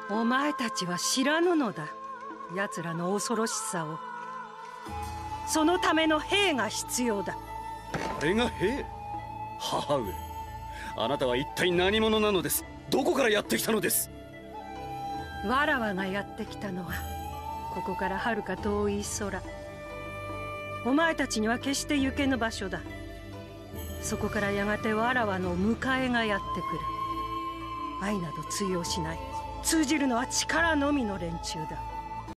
お前たちは知らぬのだ、奴らの恐ろしさを。そのための兵が必要だ。 あれが兵？母上、あなたは一体何者なのです？どこからやってきたのです？ わらわがやってきたのはここからはるか遠い空。お前たちには決して行けぬ場所だ。そこからやがてわらわの迎えがやってくる。愛など通用しない。通じるのは力のみの連中だ。